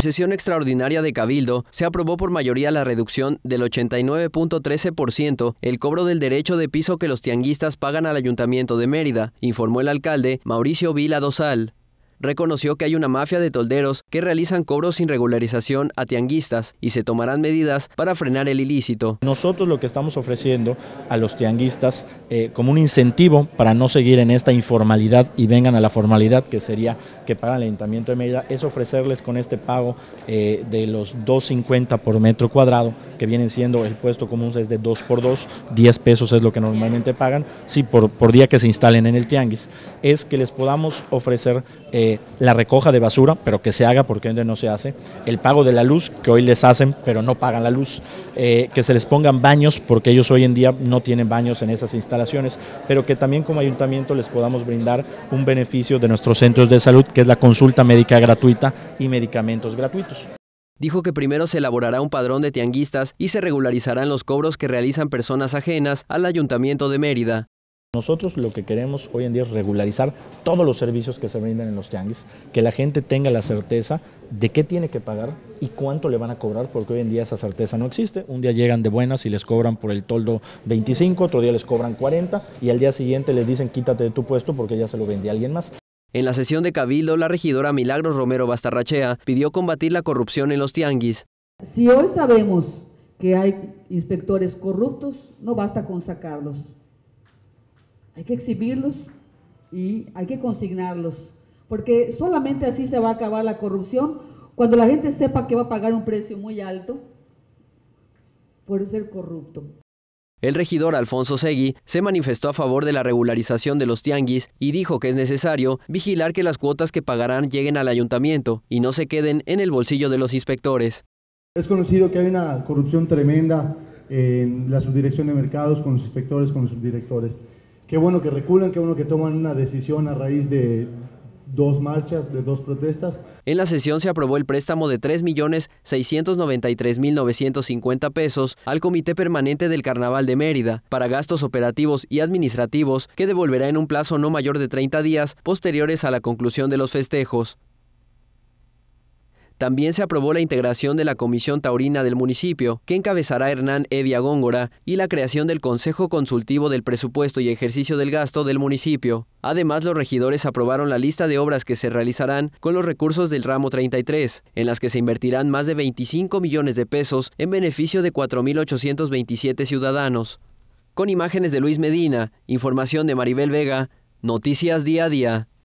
sesión extraordinaria de Cabildo, se aprobó por mayoría la reducción del 89.13% el cobro del derecho de piso que los tianguistas pagan al Ayuntamiento de Mérida, informó el alcalde Mauricio Vila Dosal. Reconoció que hay una mafia de tolderos que realizan cobros sin regularización a tianguistas y se tomarán medidas para frenar el ilícito. Nosotros lo que estamos ofreciendo a los tianguistas como un incentivo para no seguir en esta informalidad y vengan a la formalidad, que sería que pagan el Ayuntamiento de Mérida, es ofrecerles con este pago de los 2.50 por metro cuadrado, que vienen siendo el puesto común es de 2 por 2, 10 pesos es lo que normalmente pagan, sí, por día que se instalen en el tianguis, es que les podamos ofrecer la recoja de basura, pero que se haga porque hoy no se hace, el pago de la luz, que hoy les hacen, pero no pagan la luz, que se les pongan baños, porque ellos hoy en día no tienen baños en esas instalaciones, pero que también como ayuntamiento les podamos brindar un beneficio de nuestros centros de salud, que es la consulta médica gratuita y medicamentos gratuitos. Dijo que primero se elaborará un padrón de tianguistas y se regularizarán los cobros que realizan personas ajenas al Ayuntamiento de Mérida. Nosotros lo que queremos hoy en día es regularizar todos los servicios que se brindan en los tianguis, que la gente tenga la certeza de qué tiene que pagar y cuánto le van a cobrar, porque hoy en día esa certeza no existe. Un día llegan de buenas y les cobran por el toldo 25, otro día les cobran 40 y al día siguiente les dicen quítate de tu puesto porque ya se lo vendía alguien más. En la sesión de Cabildo, la regidora Milagros Romero Bastarrachea pidió combatir la corrupción en los tianguis. Si hoy sabemos que hay inspectores corruptos, no basta con sacarlos. Hay que exhibirlos y hay que consignarlos, porque solamente así se va a acabar la corrupción, cuando la gente sepa que va a pagar un precio muy alto por ser corrupto. El regidor Alfonso Segui se manifestó a favor de la regularización de los tianguis y dijo que es necesario vigilar que las cuotas que pagarán lleguen al ayuntamiento y no se queden en el bolsillo de los inspectores. Es conocido que hay una corrupción tremenda en la subdirección de mercados con los inspectores, con los subdirectores. Qué bueno que reculan, qué bueno que toman una decisión a raíz de 2 marchas, de 2 protestas. En la sesión se aprobó el préstamo de 3.693.950 pesos al Comité Permanente del Carnaval de Mérida para gastos operativos y administrativos que devolverá en un plazo no mayor de 30 días posteriores a la conclusión de los festejos. También se aprobó la integración de la Comisión Taurina del municipio, que encabezará Hernán Evia Góngora, y la creación del Consejo Consultivo del Presupuesto y Ejercicio del Gasto del municipio. Además, los regidores aprobaron la lista de obras que se realizarán con los recursos del ramo 33, en las que se invertirán más de 25 millones de pesos en beneficio de 4.827 ciudadanos. Con imágenes de Luis Medina, información de Maribel Vega, Noticias Día a Día.